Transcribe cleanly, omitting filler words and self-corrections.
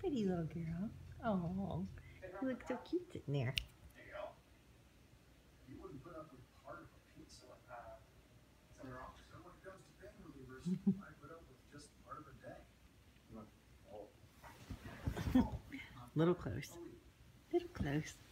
Pretty little girl. Oh, you look so cute sitting there. You wouldn't put up with part of a pizza. So when it comes to pain relievers, I put up with just part of a day. Little close. Little close.